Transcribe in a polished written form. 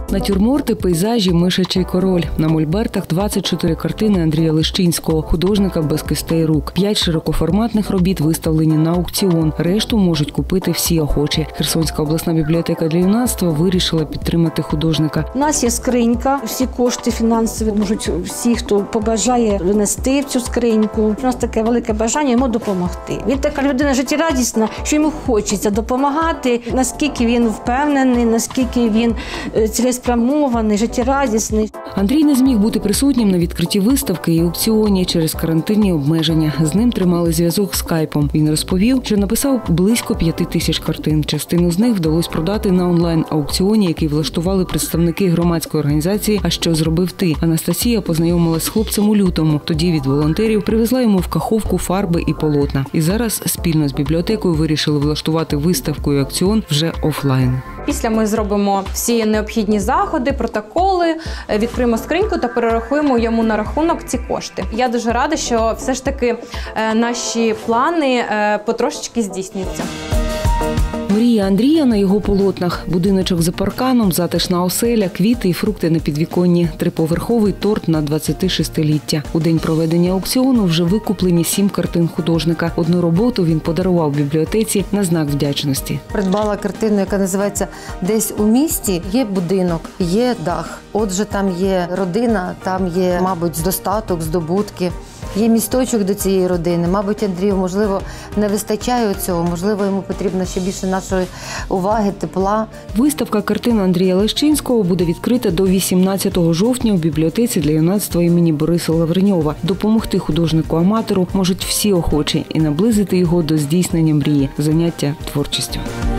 Натюрморти, пейзажі, мишачий король. На мольбертах 24 картини Андрія Лещинського, художника без кистей рук. 5 широкоформатних робіт виставлені на аукціон. Решту можуть купити всі охочі. Херсонська обласна бібліотека для юнацтва вирішила підтримати художника. У нас є скринька, всі кошти фінансові можуть всі, хто побажає, внести в цю скриньку. У нас таке велике бажання йому допомогти. Він така людина життєрадісна, що йому хочеться допомагати, наскільки він впевнений, наскільки він цілеспрямований, життєрадісний. Андрій не зміг бути присутнім на відкритті виставки і аукціоні через карантинні обмеження. З ним тримали зв'язок скайпом. Він розповів, що написав близько 5000 картин. Частину з них вдалося продати на онлайн-аукціоні, який влаштували представники громадської організації «А що зробив ти?». Анастасія познайомилась з хлопцем у лютому. Тоді від волонтерів привезла йому в Каховку фарби і полотна. І зараз спільно з бібліотекою вирішили влаштувати виставку і аукціон вже офлайн. Після ми зробимо всі необхідні заходи, протоколи, відкриємо скриньку та перерахуємо йому на рахунок ці кошти. Я дуже рада, що все ж таки наші плани потрошечки здійснюються. Мрія Андрія на його полотнах. Будиночок за парканом, затишна оселя, квіти і фрукти на підвіконні. 3-поверховий торт на 26-ліття. У день проведення аукціону вже викуплені 7 картин художника. Одну роботу він подарував бібліотеці на знак вдячності. Придбала картину, яка називається «Десь у місті є будинок, є дах». Отже, там є родина, там є, мабуть, достаток, здобутки. Є місточок до цієї родини. Мабуть, Андрію, можливо, не вистачає цього, можливо, йому потрібно ще більше нашої уваги, тепла. Виставка картин Андрія Лещинського буде відкрита до 18 жовтня у бібліотеці для юнацтва імені Бориса Лавреньова. Допомогти художнику-аматору можуть всі охочі і наблизити його до здійснення мрії – заняття творчістю.